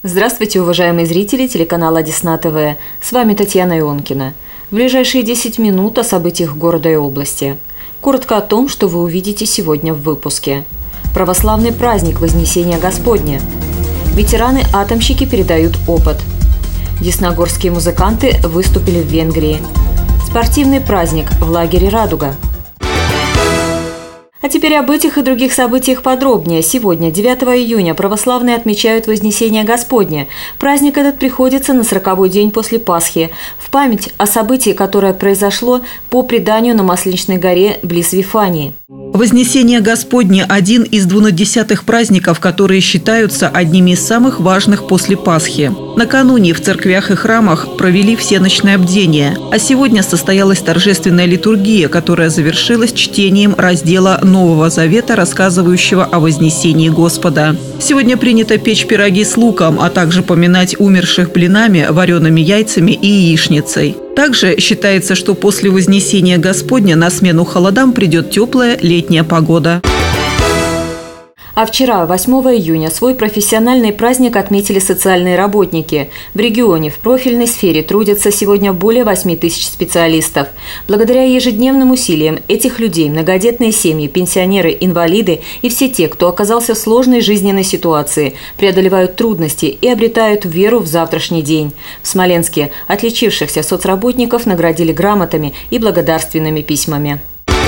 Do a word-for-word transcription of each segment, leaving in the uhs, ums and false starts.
Здравствуйте, уважаемые зрители телеканала Десна ТВ. С вами Татьяна Ионкина. В ближайшие десять минут о событиях города и области. Коротко о том, что вы увидите сегодня в выпуске. Православный праздник Вознесения Господня. Ветераны-атомщики передают опыт. Десногорские музыканты выступили в Венгрии. Спортивный праздник в лагере «Радуга». А теперь об этих и других событиях подробнее. Сегодня, девятого июня, православные отмечают Вознесение Господне. Праздник этот приходится на сороковой день после Пасхи, в память о событии, которое произошло по преданию на Масленичной горе близ Вифании. Вознесение Господне – один из двунадесятых праздников, которые считаются одними из самых важных после Пасхи. Накануне в церквях и храмах провели всеночное бдение, а сегодня состоялась торжественная литургия, которая завершилась чтением раздела Нового Завета, рассказывающего о вознесении Господа. Сегодня принято печь пироги с луком, а также поминать умерших блинами, вареными яйцами и яичницей. Также считается, что после Вознесения Господня на смену холодам придет теплая летняя погода. А вчера, восьмого июня, свой профессиональный праздник отметили социальные работники. В регионе в профильной сфере трудятся сегодня более восьми тысяч специалистов. Благодаря ежедневным усилиям этих людей многодетные семьи, пенсионеры, инвалиды и все те, кто оказался в сложной жизненной ситуации, преодолевают трудности и обретают веру в завтрашний день. В Смоленске отличившихся соцработников наградили грамотами и благодарственными письмами.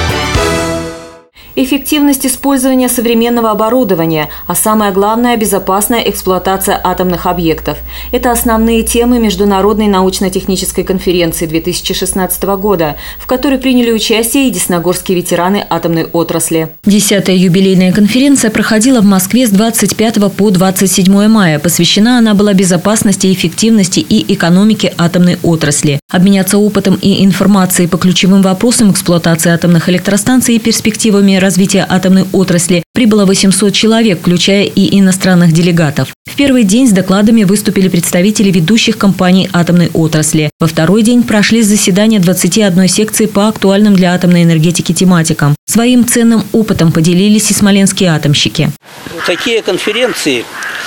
Эффективность использования современного оборудования, а самое главное – безопасная эксплуатация атомных объектов. Это основные темы Международной научно-технической конференции две тысячи шестнадцатого года, в которой приняли участие и десногорские ветераны атомной отрасли. Десятая юбилейная конференция проходила в Москве с двадцать пятого по двадцать седьмое мая. Посвящена она была безопасности, эффективности и экономике атомной отрасли. Обменяться опытом и информацией по ключевым вопросам эксплуатации атомных электростанций и перспективами развития атомной отрасли прибыло восемьсот человек, включая и иностранных делегатов. В первый день с докладами выступили представители ведущих компаний атомной отрасли. Во второй день прошли заседания двадцати одной секции по актуальным для атомной энергетики тематикам. Своим ценным опытом поделились и смоленские атомщики. Такие конференции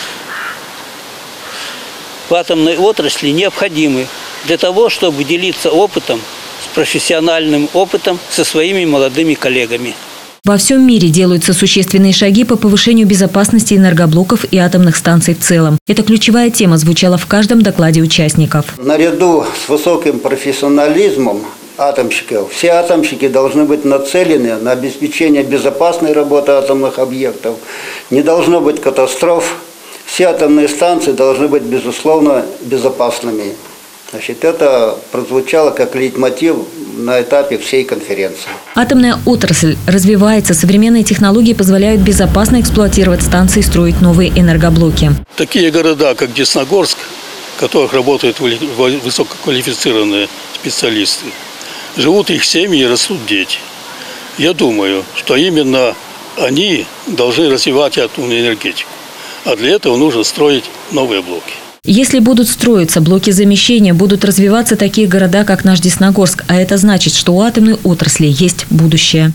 в атомной отрасли необходимы для того, чтобы делиться опытом, с профессиональным опытом со своими молодыми коллегами. Во всем мире делаются существенные шаги по повышению безопасности энергоблоков и атомных станций в целом. Эта ключевая тема звучала в каждом докладе участников. Наряду с высоким профессионализмом атомщиков, все атомщики должны быть нацелены на обеспечение безопасной работы атомных объектов. Не должно быть катастроф. Все атомные станции должны быть, безусловно, безопасными. Значит, это прозвучало как лейтмотив на этапе всей конференции. Атомная отрасль развивается, современные технологии позволяют безопасно эксплуатировать станции и строить новые энергоблоки. Такие города, как Десногорск, в которых работают высококвалифицированные специалисты, живут их семьи и растут дети. Я думаю, что именно они должны развивать атомную энергетику, а для этого нужно строить новые блоки. Если будут строиться блоки замещения, будут развиваться такие города, как наш Десногорск, а это значит, что у атомной отрасли есть будущее.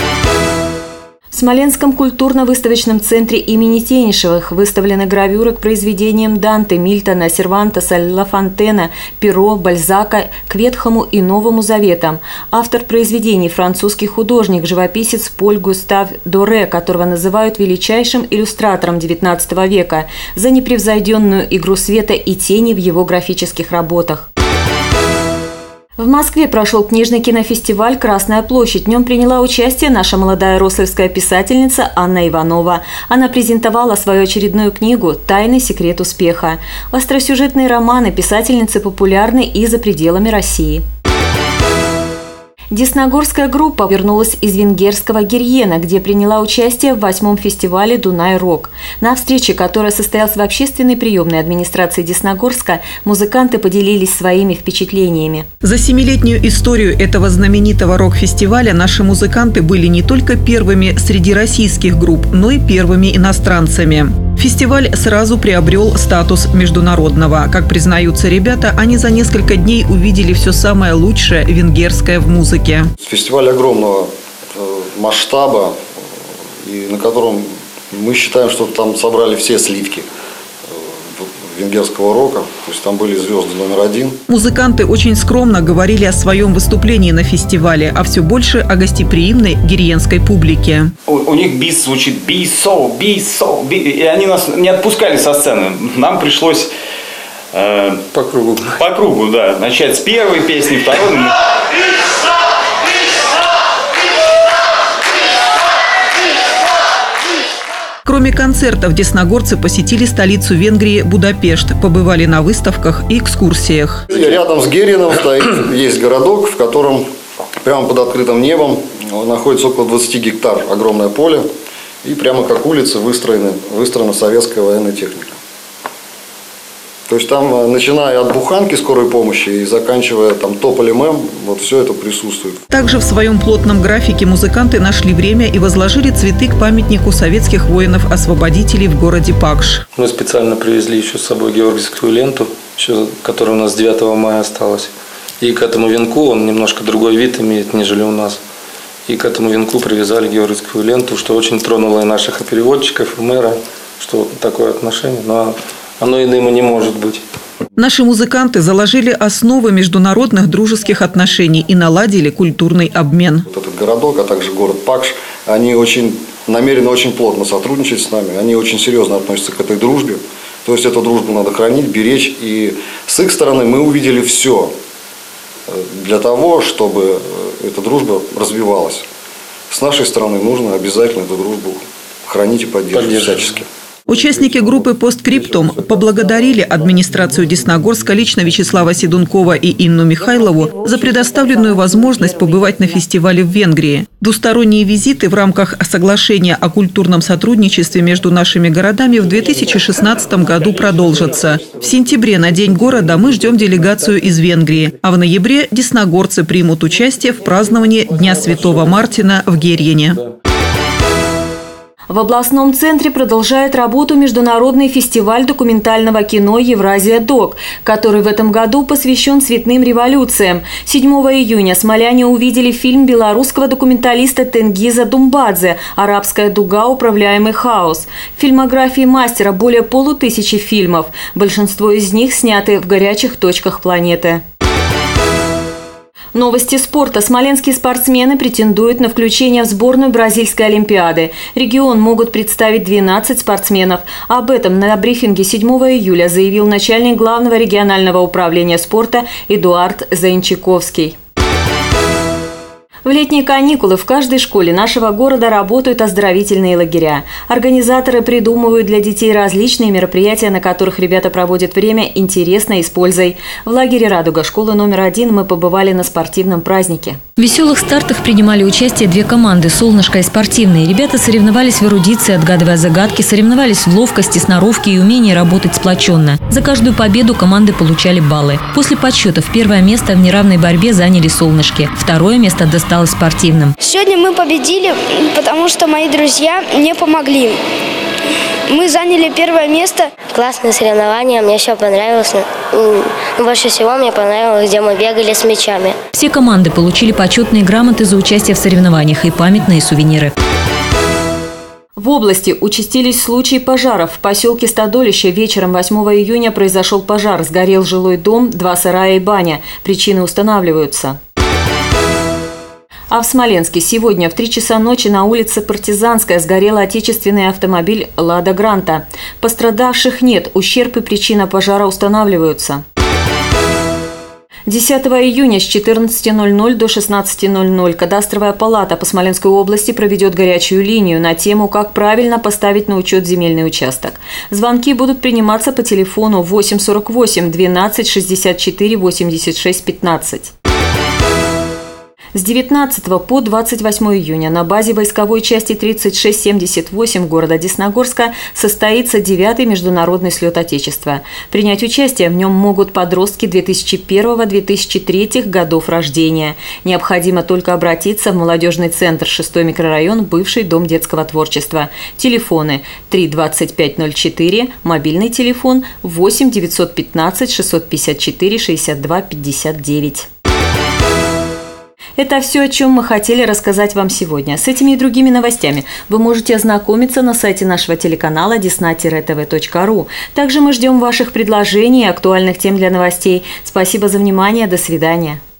В Смоленском культурно-выставочном центре имени Тенишевых выставлены гравюры к произведениям Данте, Мильтона, Сервантеса, Ла Фонтена, Перо, Бальзака к Ветхому и Новому Заветам. Автор произведений – французский художник, живописец Поль Густав Доре, которого называют величайшим иллюстратором девятнадцатого века за непревзойденную игру света и тени в его графических работах. В Москве прошел книжный кинофестиваль «Красная площадь». В нем приняла участие наша молодая рославская писательница Анна Иванова. Она презентовала свою очередную книгу «Тайный секрет успеха». Остросюжетные романы писательницы популярны и за пределами России. Десногорская группа вернулась из венгерского Гирьена, где приняла участие в восьмом фестивале «Дунай-Рок». На встрече, которая состоялась в общественной приемной администрации Десногорска, музыканты поделились своими впечатлениями. За семилетнюю историю этого знаменитого рок-фестиваля наши музыканты были не только первыми среди российских групп, но и первыми иностранцами. Фестиваль сразу приобрел статус международного. Как признаются ребята, они за несколько дней увидели все самое лучшее венгерское в музыке. Фестиваль огромного масштаба, и на котором мы считаем, что там собрали все сливки венгерского рока. То есть там были звезды номер один. Музыканты очень скромно говорили о своем выступлении на фестивале, а все больше о гостеприимной гириенской публике. У, у них бис звучит «бисо, бисо», би, и они нас не отпускали со сцены. Нам пришлось э, по кругу. По кругу, да. Начать с первой песни, второй. Кроме концертов, десногорцы посетили столицу Венгрии Будапешт, побывали на выставках и экскурсиях. Рядом с Герином стоит, есть городок, в котором прямо под открытым небом находится около двадцати гектар, огромное поле. И прямо как улицы выстроены, выстроена советская военная техника. То есть там, начиная от буханки скорой помощи и заканчивая там тополем М, вот все это присутствует. Также в своем плотном графике музыканты нашли время и возложили цветы к памятнику советских воинов-освободителей в городе Пакш. Мы специально привезли еще с собой георгиевскую ленту, еще, которая у нас с девятого мая осталась. И к этому венку он немножко другой вид имеет, нежели у нас. И к этому венку привязали георгиевскую ленту, что очень тронуло и наших и переводчиков, и мэра, что вот такое отношение. Но оно иным и не может быть. Наши музыканты заложили основы международных дружеских отношений и наладили культурный обмен. Вот этот городок, а также город Пакш, они очень намерены очень плотно сотрудничать с нами. Они очень серьезно относятся к этой дружбе. То есть эту дружбу надо хранить, беречь. И с их стороны мы увидели все для того, чтобы эта дружба развивалась. С нашей стороны нужно обязательно эту дружбу хранить и поддерживать всячески. Участники группы «Посткриптум» поблагодарили администрацию Десногорска, лично Вячеслава Седункова и Инну Михайлову за предоставленную возможность побывать на фестивале в Венгрии. Двусторонние визиты в рамках соглашения о культурном сотрудничестве между нашими городами в две тысячи шестнадцатом году продолжатся. В сентябре на День города мы ждем делегацию из Венгрии, а в ноябре десногорцы примут участие в праздновании Дня Святого Мартина в Герьене. В областном центре продолжает работу международный фестиваль документального кино «Евразия-Док», который в этом году посвящен цветным революциям. седьмого июня смоляне увидели фильм белорусского документалиста Тенгиза Думбадзе «Арабская дуга. Управляемый хаос». В фильмографии мастера более полутысячи фильмов. Большинство из них сняты в горячих точках планеты. Новости спорта. Смоленские спортсмены претендуют на включение в сборную Бразильской Олимпиады. Регион могут представить двенадцать спортсменов. Об этом на брифинге седьмого июля заявил начальник главного регионального управления спорта Эдуард Заинчаковский. В летние каникулы в каждой школе нашего города работают оздоровительные лагеря. Организаторы придумывают для детей различные мероприятия, на которых ребята проводят время интересно и с пользой. В лагере «Радуга» школы номер один мы побывали на спортивном празднике. В веселых стартах принимали участие две команды – «Солнышко» и «Спортивные». Ребята соревновались в эрудиции, отгадывая загадки, соревновались в ловкости, сноровке и умении работать сплоченно. За каждую победу команды получали баллы. После подсчетов первое место в неравной борьбе заняли «Солнышки». Второе место досталось «Спортивным». Сегодня мы победили, потому что мои друзья мне помогли. Мы заняли первое место. Классные соревнования, мне все понравилось. Больше всего мне понравилось, где мы бегали с мячами. Все команды получили почетные грамоты за участие в соревнованиях и памятные сувениры. В области участились случаи пожаров. В поселке Стадолище вечером восьмого июня произошел пожар. Сгорел жилой дом, два сарая и баня. Причины устанавливаются. А в Смоленске сегодня в три часа ночи на улице Партизанская сгорел отечественный автомобиль «Лада Гранта». Пострадавших нет, ущерб и причина пожара устанавливаются. десятого июня с четырнадцати ноль-ноль до шестнадцати ноль-ноль кадастровая палата по Смоленской области проведет горячую линию на тему «Как правильно поставить на учет земельный участок». Звонки будут приниматься по телефону восемь сорок восемь двенадцать шестьдесят четыре восемьдесят шесть пятнадцать. С девятнадцатого по двадцать восьмое июня на базе войсковой части тридцать шесть семьдесят восемь города Десногорска состоится девятый международный слет Отечества. Принять участие в нем могут подростки две тысячи первого — две тысячи третьего годов рождения. Необходимо только обратиться в молодежный центр, шестой микрорайон, бывший дом детского творчества. Телефоны три двадцать пять ноль четыре, мобильный телефон восемь девятьсот пятнадцать шестьсот пятьдесят четыре шестьдесят два пятьдесят девять. Это все, о чем мы хотели рассказать вам сегодня. С этими и другими новостями вы можете ознакомиться на сайте нашего телеканала десна тире тэ вэ точка ру. Также мы ждем ваших предложений и актуальных тем для новостей. Спасибо за внимание. До свидания.